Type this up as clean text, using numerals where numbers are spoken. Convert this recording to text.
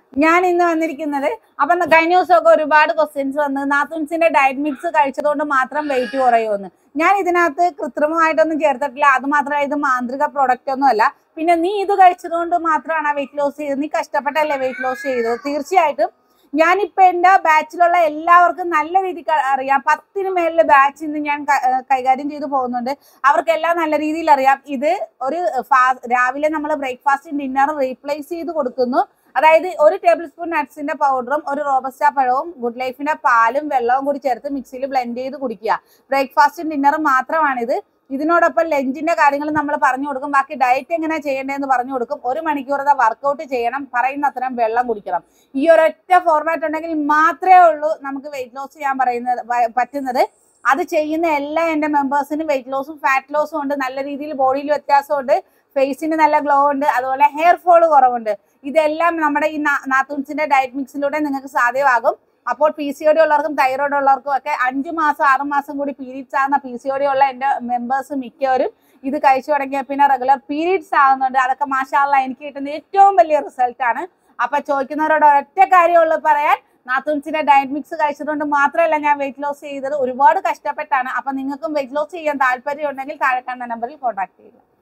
ഞാൻ ഇന്ന് വന്നിരിക്കുന്നത് അപ്പൊ കഴിഞ്ഞ ദിവസമൊക്കെ ഒരുപാട് ക്വസ്റ്റ്യൻസ് വന്ന് നാത്തൂൻസിന്റെ ഡയറ്റ് മിക്സ് കഴിച്ചതുകൊണ്ട് മാത്രം വെയിറ്റ് കുറയുമെന്ന്. ഞാൻ ഇതിനകത്ത് കൃത്രിമമായിട്ടൊന്നും ചേർത്തിട്ടില്ല. അത് മാത്രമല്ല, ഇത് മാന്ത്രിക പ്രൊഡക്റ്റ് ഒന്നും അല്ല. പിന്നെ നീ ഇത് കഴിച്ചതുകൊണ്ട് മാത്രമാണ് വെയിറ്റ് ലോസ് ചെയ്തത്, നീ കഷ്ടപ്പെട്ടല്ലേ വെയിറ്റ് ലോസ് ചെയ്തത്. തീർച്ചയായിട്ടും ഞാനിപ്പോ എന്റെ ബാച്ചിലുള്ള എല്ലാവർക്കും നല്ല രീതിക്ക് അറിയാം. 10ന് മേളില് ബാച്ച് ഇന്ന് ഞാൻ കൈകാര്യം ചെയ്തു പോകുന്നുണ്ട്. അവർക്കെല്ലാം നല്ല രീതിയിൽ അറിയാം. ഇത് ഒരു രാവിലെ നമ്മൾ ബ്രേക്ക്ഫാസ്റ്റും ഡിന്നറും റീപ്ലേസ് ചെയ്ത് കൊടുക്കുന്നു. അതായത് 1 ടേബിൾ സ്പൂൺ നട്ട്സിന്റെ പൗഡറും 1 റോബസ്റ്റ പഴവും ഗുഡ് ലൈഫിന്റെ പാലും വെള്ളവും കൂടി ചേർത്ത് മിക്സിയിൽ ബ്ലെൻഡ് ചെയ്ത് കുടിക്കുക. ബ്രേക്ക്ഫാസ്റ്റും ഡിന്നറും മാത്രമാണിത്. ഇതിനോടൊപ്പം ലഞ്ചിന്റെ കാര്യങ്ങൾ നമ്മൾ പറഞ്ഞു കൊടുക്കും. ബാക്കി ഡയറ്റ് എങ്ങനെ ചെയ്യേണ്ടതെന്ന് പറഞ്ഞു കൊടുക്കും. 1 മണിക്കൂറത്തെ വർക്കൗട്ട് ചെയ്യണം, പറയുന്ന അത്രയും വെള്ളം കുടിക്കണം. ഈ ഒരൊറ്റ ഫോർമാറ്റ് ഉണ്ടെങ്കിൽ മാത്രമേ ഉള്ളൂ നമുക്ക് വെയിറ്റ് ലോസ് ചെയ്യാൻ പറ്റുന്നത്. അത് ചെയ്യുന്ന എല്ലാ എൻ്റെ മെമ്പേഴ്സിനും വെയിറ്റ് ലോസും ഫാറ്റ് ലോസും ഉണ്ട്. നല്ല രീതിയിൽ ബോഡിയിൽ വ്യത്യാസമുണ്ട്, ഫേസിന് നല്ല ഗ്ലോ ഉണ്ട്, അതുപോലെ ഹെയർ ഫോൾ കുറവുണ്ട്. ഇതെല്ലാം നമ്മുടെ ഈ നാത്തൂൻസിന്റെ ഡയറ്റ് മിക്സിലൂടെ നിങ്ങൾക്ക് സാധ്യമാകും. അപ്പോൾ PCOD ഉള്ളവർക്കും തൈറോയ്ഡ് ഉള്ളവർക്കും ഒക്കെ 5 മാസം 6 മാസം കൂടി പീരീഡ്സ് ആകുന്ന PCOD ഉള്ള എൻ്റെ മെമ്പേഴ്സ് മിക്കവരും ഇത് കഴിച്ചു തുടങ്ങിയ പിന്നെ റെഗുലർ പീരീഡ്സ് ആകുന്നുണ്ട്. അതൊക്കെ മാഷാഅല്ലാഹ് എനിക്ക് കിട്ടുന്ന ഏറ്റവും വലിയ റിസൾട്ട് ആണ്. അപ്പൊ ചോദിക്കുന്നവരോട് ഒറ്റ കാര്യമുള്ളൂ പറയാൻ, നാത്തൂൻസിന്റെ ഡയറ്റ് മിക്സ് കഴിച്ചതുകൊണ്ട് മാത്രമല്ല ഞാൻ വെയിറ്റ് ലോസ് ചെയ്തത്, ഒരുപാട് കഷ്ടപ്പെട്ടാണ്. അപ്പൊ നിങ്ങൾക്കും വെയിറ്റ് ലോസ് ചെയ്യാൻ താല്പര്യം ഉണ്ടെങ്കിൽ താഴെ കാണുന്ന നമ്പറിൽ കോൺടാക്ട് ചെയ്യുക.